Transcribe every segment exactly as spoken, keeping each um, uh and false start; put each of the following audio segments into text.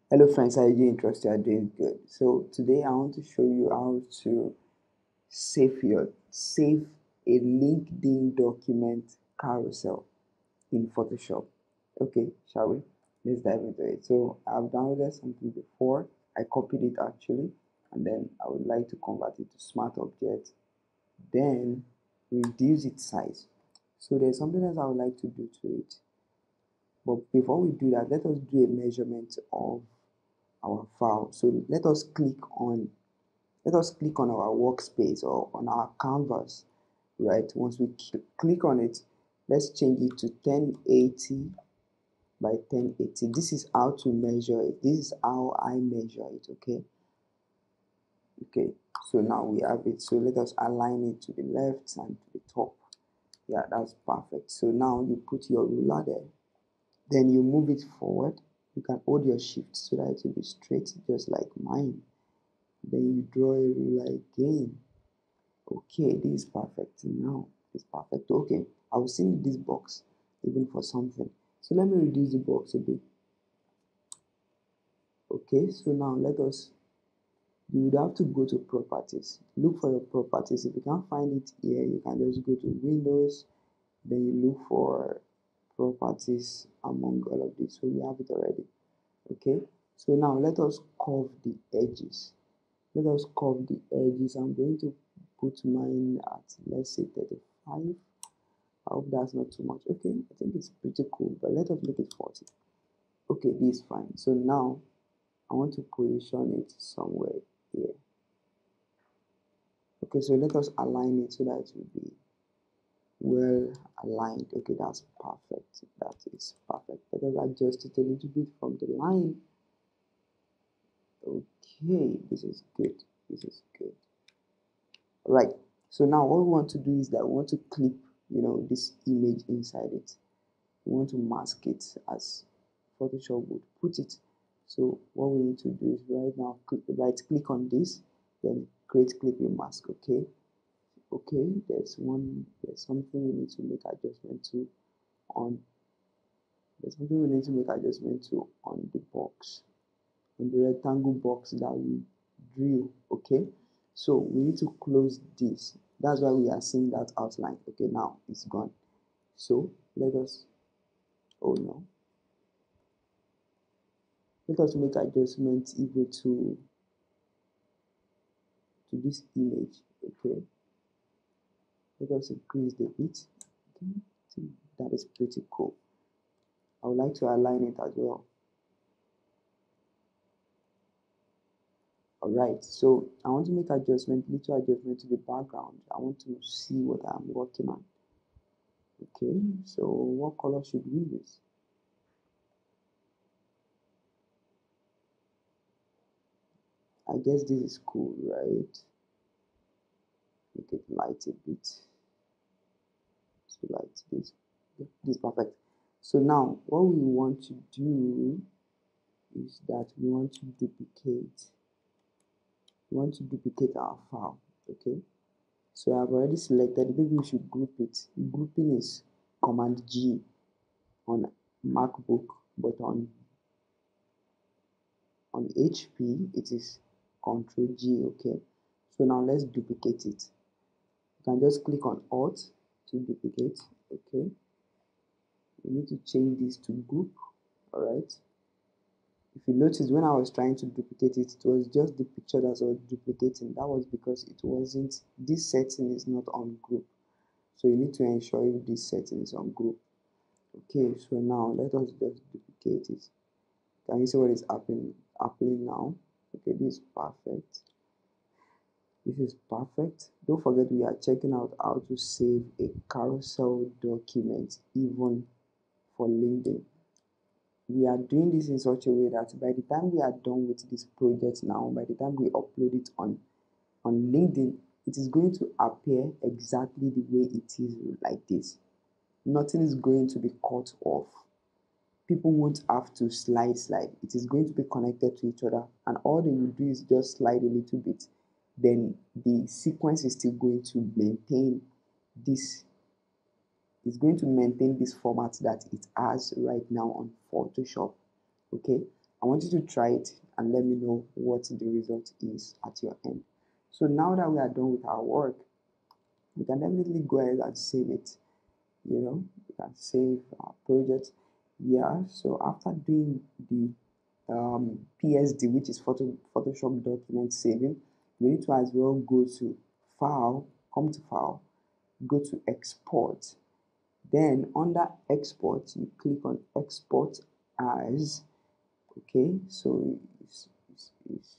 Hello friends, how are you doing? Trust you are doing good. So today I want to show you how to save your save a LinkedIn document carousel in Photoshop. Okay, shall we? Let's dive into it. So I've downloaded something before. I copied it actually, and then I would like to convert it to smart object, then reduce its size. So there's something else I would like to do to it. But before we do that, let us do a measurement of our file. So let us click on let us click on our workspace or on our canvas, right? Once we click on it, let's change it to ten eighty by ten eighty. This is how to measure it. This is how I measure it. Okay. Okay. So now we have it. So let us align it to the left and to the top. Yeah, that's perfect. So now you put your ruler there. Then you move it forward. You can hold your shift so that it will be straight, just like mine. Then you draw a ruler again. Okay, this is perfect. Now it's perfect. Okay, I will send this box even for something. So let me reduce the box a bit. Okay, so now let us, you would have to go to properties. Look for your properties. If you can't find it here, you can just go to Windows, then you look for properties among all of this. So we have it already. Okay, so now let us curve the edges. Let us curve the edges. I'm going to put mine at, let's say, thirty-five. I hope that's not too much. Okay, I think it's pretty cool, but let us make it forty. Okay, this is fine. So now I want to position it somewhere here. Okay, so let us align it so that it will be well aligned. Okay, that's perfect. That is perfect. Let us adjust it a little bit from the line. Okay, this is good. This is good. Right. So now what we want to do is that we want to clip, you know, this image inside it. We want to mask it as Photoshop would put it. So what we need to do is right now click, right click on this, then create clipping mask. Okay. Okay. There's one. There's something we need to make adjustment to on. There's something we need to make adjustment to on the box, on the rectangle box that we drew. Okay. So we need to close this. That's why we are seeing that outline. Okay. Now it's gone. So let us. Oh no. Let us make adjustments equal to to this image. Okay, let us increase the width. Okay, that is pretty cool. I would like to align it as well. All right, so I want to make adjustment, little adjustment to the background. I want to see what I'm working on. Okay, so what color should we use? I guess this is cool, right? Make it light a bit. So light this. This is perfect. So now what we want to do is that we want to duplicate we want to duplicate our file. Okay, so I've already selected. Maybe we should group it. Grouping is command G on MacBook, but on on H P it is control G. Okay, so now let's duplicate it. You can just click on Alt to duplicate. Okay, we need to change this to group. All right, if you notice, when I was trying to duplicate it, it was just the picture that was duplicating. That was because it wasn't, this setting is not on group. So you need to ensure if this setting is on group. Okay, so now let us just duplicate it. Can you see what is happening happening now? Okay, this is perfect. This is perfect. Don't forget, we are checking out how to save a carousel document even for LinkedIn. We are doing this in such a way that by the time we are done with this project now, by the time we upload it on on LinkedIn, it is going to appear exactly the way it is, like this. Nothing is going to be cut off. People won't have to slide slide. It is going to be connected to each other, and all they will do is just slide a little bit. Then the sequence is still going to maintain this is going to maintain this format that it has right now on Photoshop. Okay, I want you to try it and let me know what the result is at your end. So now that we are done with our work, we can definitely go ahead and save it. You know, we can save our project. Yeah, so after doing the um, P S D, which is photo, Photoshop document saving, we need to as well go to File, come to File, go to Export. Then under Export, you click on Export As. Okay, so it's, it's, it's,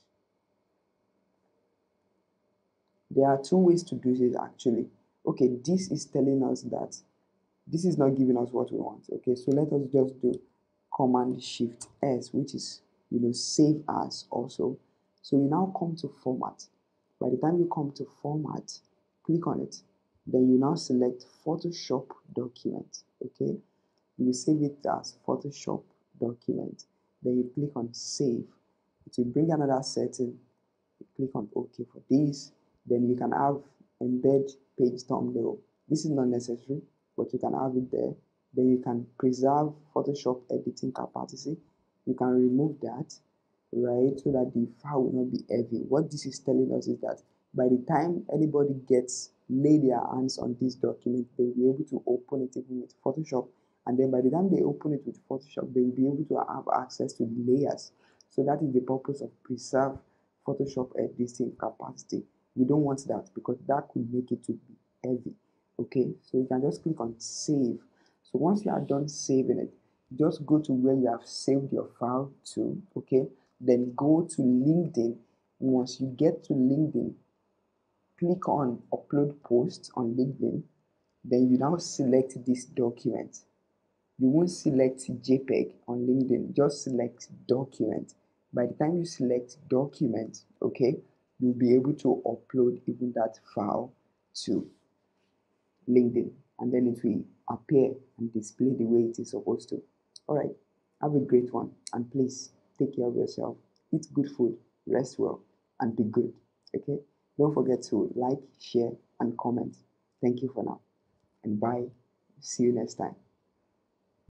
there are two ways to do this actually. Okay, this is telling us that this is not giving us what we want. Okay, so let us just do Command Shift S, which is, you know, save as also. So you now come to Format. By the time you come to Format, click on it. Then you now select Photoshop Document. Okay, you will save it as Photoshop Document. Then you click on Save. It will bring another setting. You click on OK for this. Then you can have embed page thumbnail. This is not necessary, but you can have it there. Then you can preserve Photoshop editing capacity. You can remove that, right, so that the file will not be heavy. What this is telling us is that by the time anybody gets lay their hands on this document, they'll be able to open it even with Photoshop. And then by the time they open it with Photoshop, they will be able to have access to the layers. So that is the purpose of preserve Photoshop editing capacity. We don't want that because that could make it to be heavy. Okay, so you can just click on Save. So once you are done saving it, just go to where you have saved your file to. Okay, then go to LinkedIn. Once you get to LinkedIn, click on Upload Post on LinkedIn. Then you now select this document. You won't select JPEG on LinkedIn, just select document. By the time you select document, okay, you'll be able to upload even that file to LinkedIn, and then it will appear and display the way it is supposed to. All right, have a great one, and please take care of yourself. Eat good food, rest well, and be good. Okay, don't forget to like, share, and comment. Thank you for now, and bye. See you next time.